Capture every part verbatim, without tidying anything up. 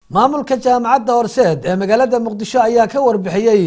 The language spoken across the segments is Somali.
maamulka jaamacadda Horseed ee magaalada Muqdisho ayaa ka warbixiyay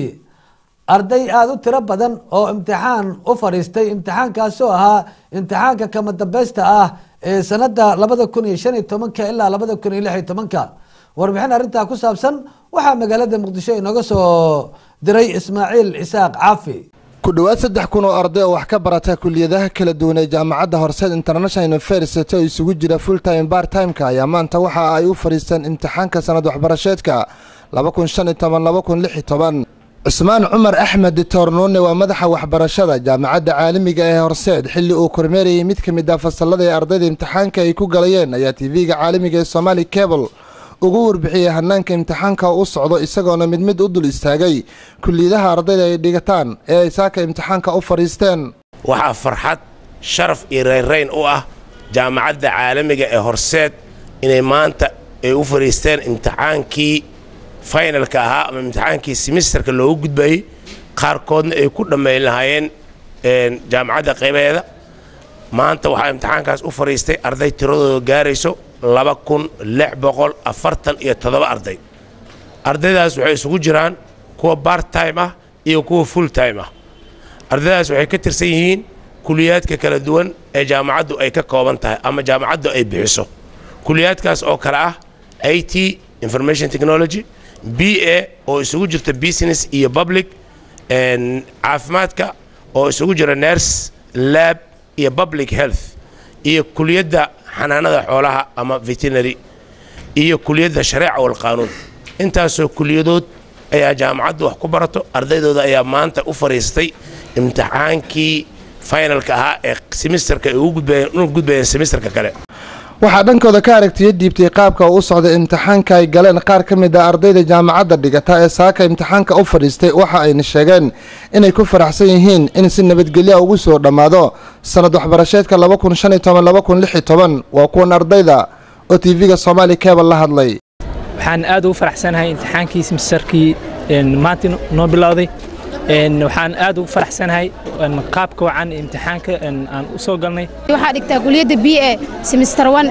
arday aad u tiro badan oo imtixaan u fariistay imtixaankaas oo ahaa imtixaanka kama dambaysta ah ee sanada labada kun iyo shan iyo toban ilaa labada kun iyo lix iyo toban warbixin arinta ku saabsan waxa magaalada Muqdisho inooga soo diray Ismaaciil Isaaq Caafi ku dhawaad saddex kun oo arday oo wax ka barata kulliyadaha kala duwan ee jaamacadda Horseed International University oo isugu jira full time part time ka ayaa maanta waxa ay u fariistaan imtixaanka sanad waxbarasheedka laba kun shan iyo toban laba kun lix iyo toban Ismaan Umar Ahmed Tornone waa madaxa waxbarashada jaamacadda caalamiga ee Horseed xilli uu kormeerayay mid ka mid ah fasalada ee ardayda imtixaanka ay ku galayeen ayaa T V-ga caalamiga ee Somali Cable ugu warbixiyay hanaanka imtixaanka uu socdo isagoona mid mid u dul istaagay kulliyadaha ardayda ay dhigataan ee ay saaka imtixaanka u fariisteen waxa farxad sharaf iyo reereyn u ah jaamacadda caalamiga ee Horseed inay maanta ay u fariisteen imtixaankii finalka ahaa ama imtixaankii semesterka loo gudbay qaarkoodna ay ku dhameyn lahaayeen een jaamacadda qaybeeda maanta waxa imtixaankaas u fariistay arday tiradooda gaarayso laba kun lix boqol afartan iyo toddoba arday ardaydaas waxay isugu jiraan kuwa part time ah iyo kuwa full time ah ardaydaas waxay ka tirsan yihiin kulliyadka kala duwan ee jaamacaddu ay ka kooban tahay ama jaamacaddu ay bixiso kulliyadkaas oo kala ah I T information technology B A oo isugu jirta business iyo public and caafimaadka oo isugu jira nurse lab iyo public health iyo kulliyadda xanaanada xoolaha ama veterinary iyo kulliyadda shariica wal qaanuun intaasoo kulliyadood ayaa jaamacaddu wax ku barato ardaydooda ayaa maanta u fariistay imtixaankii finalka ahaa ee semesterka ay u gudbayeen u gudbayeen semesterka kale waxaa dhankooda ka aragtiyay diibtay qaabka uu socday imtixaanka ay galeen qaar ka mid ah ardayda jaamacadda dhigata ee saaka imtixaanka u fariistay waxa ayna sheegeen inay ku faraxsan yihiin in si nabadgelyo ugu soo dhamaado sanad waxbarasheedka laba kun shan iyo toban laba kun lix iyo toban waa kuwan ardayda oo T V-ga Somali Cable la hadlay waxaan aad u faraxsanahay imtixaankii semesterkii maanta noo bilowday een waxaan aad ugu faraxsanahay in qaabka wacan imtixaanka aan u soo galnay waxa dhigtaa kulliyadda B A semester one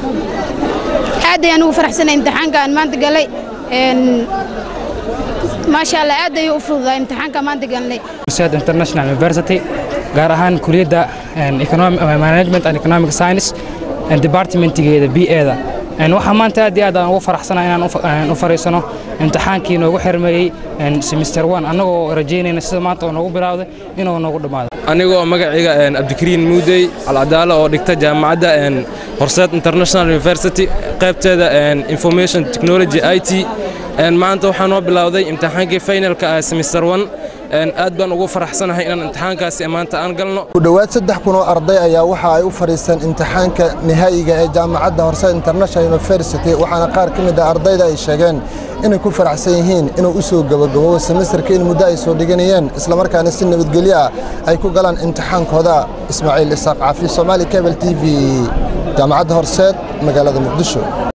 aad ayaan ugu faraxsanahay imtixaanka aan maanta galay een ma sha Allah aad ayuu u fududaa imtixaanka maanta galnay Horseed International University gaar ahaan kulliyadda economic management and economic science and department-geeda B A-da een waxa maanta aad iyo aad aan ugu faraxsanahay inaan u fariisano imtixaankii noogu xirmeeyay een semester one anagoo rajeynayna sida maanta oo noogu bilowday inuu noogu dhamaado anigoo magacayga een Abdikariin Muudey Al-Adaala oo dhigta jaamacadda een Horseed International University qaybteeda een information technology I T een maanta waxaan noo bilowday imtixaankii finalka ah semester one een aad baan ugu faraxsanahay inaan imtixaankaasi maanta aan galno ku dhawaad saddex kun oo arday ayaa waxa ay u fariistaan imtixaanka nihaayiga ee jaamacadda Horseed International University waxaana qaar ka mid ah ardayda ay sheegeen inay ku faraxsan yihiin inuu u soo gabagabo semesterka in muddo ay soo dhiganayeen isla markaana si nabadgelyo ah ay ku galaan imtixaankooda Ismaaciil Isaaq Caafi Somali Cable T V jaamacadda Horseed magaalada Muqdisho.